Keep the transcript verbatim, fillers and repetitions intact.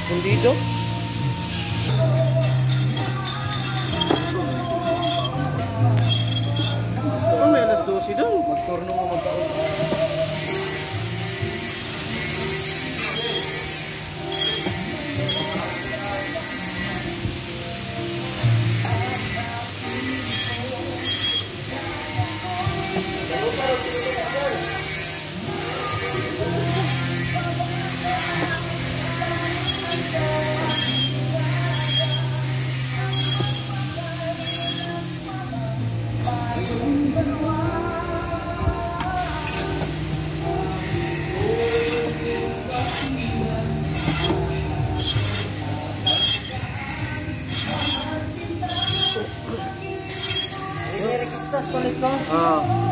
Kundido? Oh, may alas dose doon. Magturno mo magkaon. Ini rekistas tolik ko. Ah.